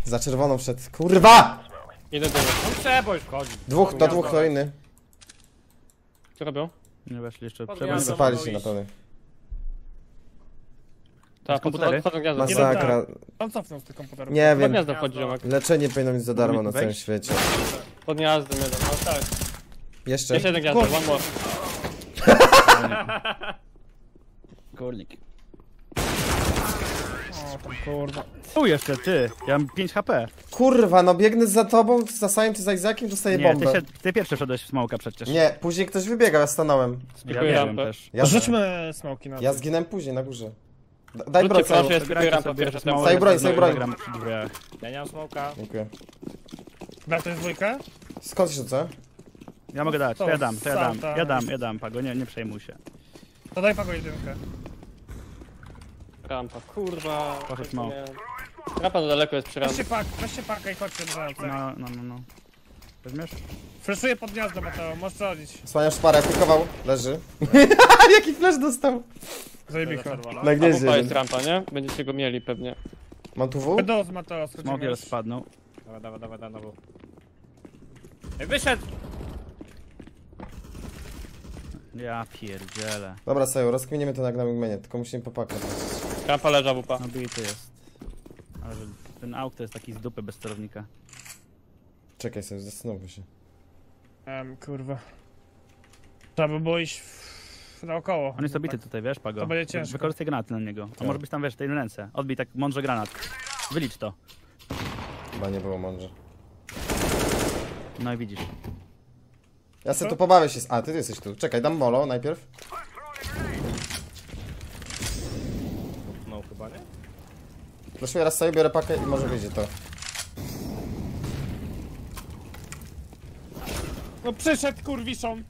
Za czerwoną wszedł. Kurwa! Idę do niego. On przeboj wchodzi. Dwóch, to dwóch, to inny. Co robią? Nie weszli jeszcze. Wysypali się na pewno. Tak, komputery? podchodzą gniazdo. Masakra. On cofnął z tych komputerów. Nie Pod wiem. gniazdo wchodzi ziomek. Leczenie powinno być za darmo na całym Wejść? świecie. Pod gniazdem jeden, no tak. Jeszcze? Jeszcze jeden gniazdo, one more. Kurnik. O, tam kurwa. Tu jeszcze, ty. Ja mam 5 HP. Kurwa, no biegnę za tobą, za Sajem czy za Izakiem, dostaję Nie, bombę. ty pierwszy wszedłeś w smoka przecież. Nie, później ktoś wybiegał, ja stanąłem. Ja Spikuję wiem rampę. też. Ja, Rzućmy smoki na ja to. zginąłem później, na górze. Daj broń, Rzućcie proszę, Saju. ja spikuję rampę pierwsze tempo. Saju broń, Saju broń. Zagram przy drzwiach. Ja nie mam smoka. Dziękuję. Da to jest dwójkę? Skąd się rzucę? Ja mogę dać, to ja dam, ja dam, Pago, nie przejmuj się. To daj Pago jedynkę. Rampa, kurwa. Poszedł mało. Rampa na daleko jest przy rampie. Weźcie pakę i chodźcie do ręce. No. Weźmiesz? Freszuję pod gniazdo, Mateo, możesz chodzić. Słaniam szparę, pikował. Leży. Jaki flash dostał? Zajebicho. Na A gnieździe wupa jest jeden. rampa, nie? Będziecie go mieli pewnie. Mam tu W? Będą z Mateo, schodzimy Smogiel już. spadnął. Dawaj, na W. Ej, wyszedł! Ja pierdzielę. Dobra, Saju, rozkminiemy to na wingmanie, tylko musimy popakać. Rampa leża wupa. No bity jest. Ale że ten auk to jest taki z dupy bez celownika. Czekaj sobie, zastanówmy się. Kurwa. Trzeba by było iść naokoło. On jest obity tutaj, wiesz, Pago. To będzie ciężko. Wykorzystaj granaty na niego. A może być tam, wiesz, w tej ręce. Odbij tak mądrze granat. Wylicz to. Chyba nie było mądrze. No i widzisz. Ja sobie tu pobawię się A, ty jesteś tu. Czekaj, dam molo najpierw. No chyba nie? Flaszuję raz sobie, biorę pakę i może wyjdzie to. No przyszedł kurwiszon.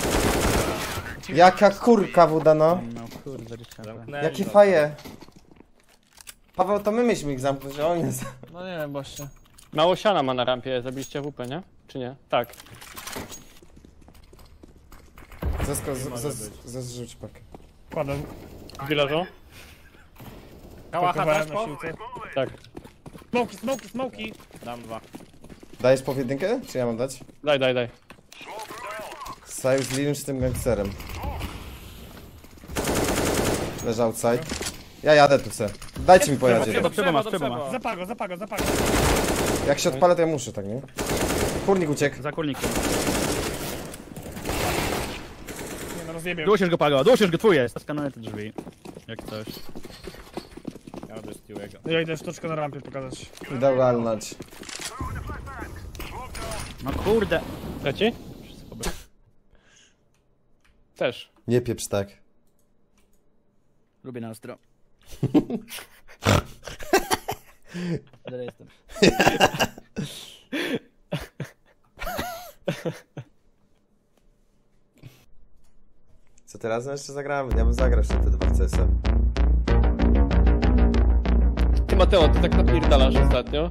Jaka kurka wuda, no. No kurde, 20 HP. Jakie faje. Paweł, to my mieliśmy ich zamknąć, a on jest. No nie wiem właśnie. Mało siana ma na rampie, zabiliście WP, nie? Czy nie? Tak. Zrzuć pakę. Kładę. Wileżą? Pakowałem na siłce. Tak. Smoki! Dam 2. Dajesz po jedynkę? Czy ja mam dać? Daj. Saju z Lilem czy tym gangsterem? Leży outside. Ja jadę tu se. Dajcie mi pojechać. Trzeba masz, trzeba masz. Zapago. Jak się odpalę, to ja muszę, tak nie? Kurnik uciekł. Za kurnikiem. Nie no, rozjebię. Dłusisz go, Pago, twój jest. Skanuję te drzwi. Jak coś. Ja do Stewiego. Ja idę sztuczkę na rampie pokazać. Idę walnąć. No kurde. Leci? Też. Nie pieprz tak. Lubię na ostro. Ale jestem. Co teraz? No jeszcze zagramy. Ja bym zagrał jeszcze te dwa CS-y. Ty Mateo, ty tak napierdalasz ostatnio.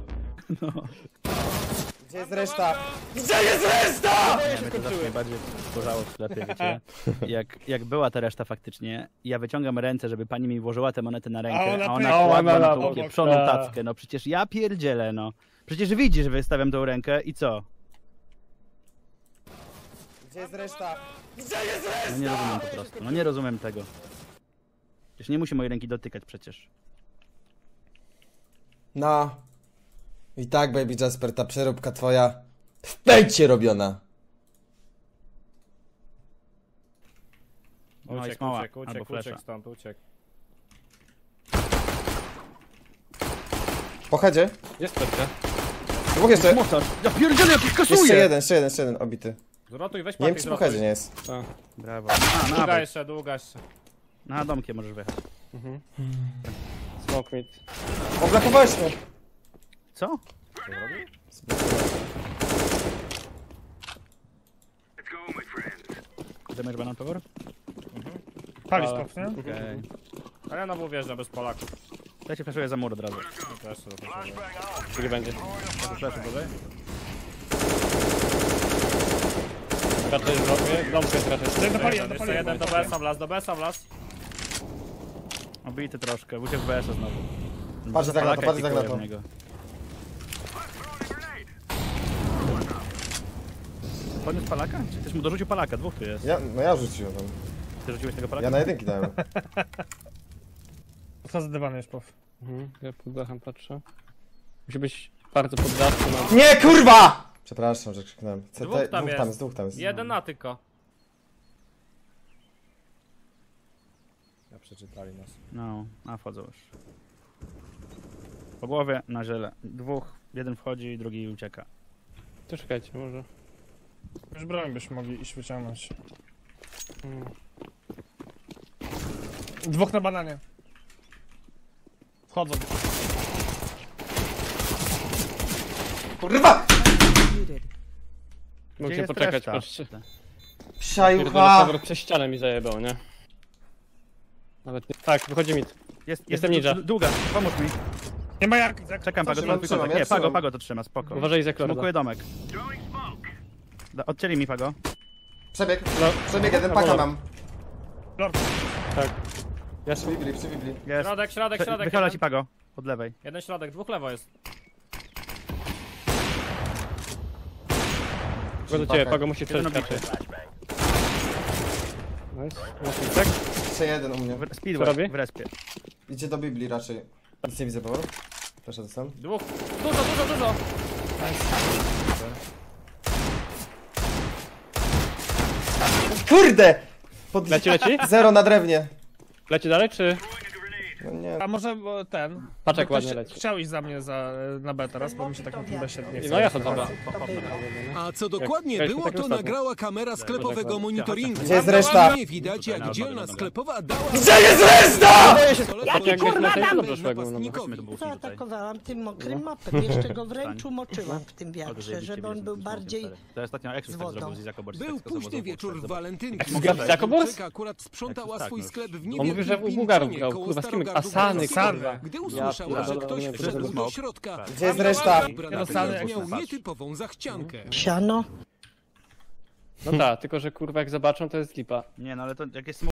Gdzie jest reszta? Mnie to zawsze najbardziej wkurzało w sklepie, wiecie. Jak była ta reszta faktycznie, ja wyciągam ręce, żeby pani mi włożyła te monety na rękę, a ona kładła na tą pieprzoną tackę. No przecież ja pierdzielę, no. Przecież widzi, że wystawiam tą rękę i co? Gdzie jest reszta? No nie rozumiem po prostu, no nie rozumiem tego. Przecież nie musi mojej ręki dotykać przecież. No. I tak, Baby Jasper, ta przeróbka twoja w pęcie robiona. No i smała, albo flesza. Stąd, uciekł. Po headzie? Jest pewnie. Dwóch jeszcze. Mocarz! Ja pierdzielę, jak Jeszcze jeden, obity. Zrotuj, weź Nie wiem, czy po headzie nie jest. Brawo. Długa jeszcze. Na domkiem możesz wyjechać. Smoke mid. Oblakowałeś mnie. Co? Zamiast banan power? Palisz pop, nie? Okej. A ja na W wjeżdżam bez Polaków. Ja się flashuję za mur od razu. Gdzie będzie? Flashu tutaj. Raczej zrobię. Domkę jest raczej. Dopaliłem. Jeden do BS-a wlazł. Obity troszkę, uciekł w BS-a znowu. Patrz tak na to, patrz tak na Zapalaka to. w niego. Podniósł palaka? Czy ktoś mu dorzucił palaka? Dwóch tu jest. Ja rzuciłem tam. Ty rzuciłeś tego palaka? Ja na jedynki dałem. Co za dywan jest, pow. Ja pod dachem patrzę. Musi być bardzo pod dachem. Nie, kurwa! Przepraszam, że krzyknąłem. Dwóch tam jest. Dwóch tam jest. Jeden na tylko. Ja przeczytali nas. No, a wchodzą już. Po głowie, na ziele. Dwóch, jeden wchodzi, drugi ucieka. To czekajcie, może. Już broń byśmy mogli iść wyciągnąć. Dwóch na bananie. Wchodzą. Kurwa! Mógł Gdzie się jest poczekać, reszta? patrzcie. Psiajucha! Pierdolę, przez ścianę mi zajebał, nie? Nawet nie... Tak, wychodzi mi. Jestem ninja. Długa, pomóż mi. Nie ma jak, Izak. Czekam, Pago, trzymam, to twój trzymam, kontakt. ja Nie, trzymam. Pago to trzyma, spoko. Uważaj za klorda. Smokuję domek. Odcięli mi Pago. Przebieg, No. przebieg jeden, paka mam. Lord. Tak. Ja Przybibli. Jest. Środek. Wychyla Jeden. ci Pago. Od lewej. Jeden środek, dwóch lewo jest. go do ciebie, Pago musi Jeden przejść obity. raczej. Nice. Tak? Jeszcze jeden u mnie. W- Co Speedway robi? w respie. Idzie do Biblii raczej. Nic nie widzę, Paweł. Proszę, to sam. Dwóch. Dużo. Kurde! Leci? Zero na drewnie. Leci dalej, czy... No nie. A może ten... Patrz jak Ktoś ładnie leci. chciał iść za mnie na B teraz, bo mi się tak na tym się nie chce. No ja chodzę, dobra. A co dokładnie Jak było, tak to ostatnio. nagrała kamera sklepowego monitoringu. Gdzie jest reszta? Nie widać, jak dzielna sklepowa dała... Gdzie jest reszta?! Tak jak kurwa to damy dobrze szło, jakby napastnikowi. To było tutaj. Zaatakowałam tym mokrym mopem, jeszcze go wręcz umoczyłam w tym Pago, wiatrze, zajebiście żeby on widzę, był że bardziej... To ostatnio Exus z tak wodą. zrobił z Izaka Borys. Był późny wieczór w walentynki. Jakobors? Czeka akurat sprzątała Tak, swój już. sklep w On mówi, że niewielkim u Bułgarów Pińczonie grał, koło kurwa, z kim? Starogardu Asany, Gdańskiego. kurwa. Gdy usłyszała, że ktoś wszedł do środka, Gdzie jest reszta? Asany, miał Exus. nietypową zachciankę. Siano? No tak, tylko że kurwa jak zobaczą to jest lipa. Nie no, ale to jak jest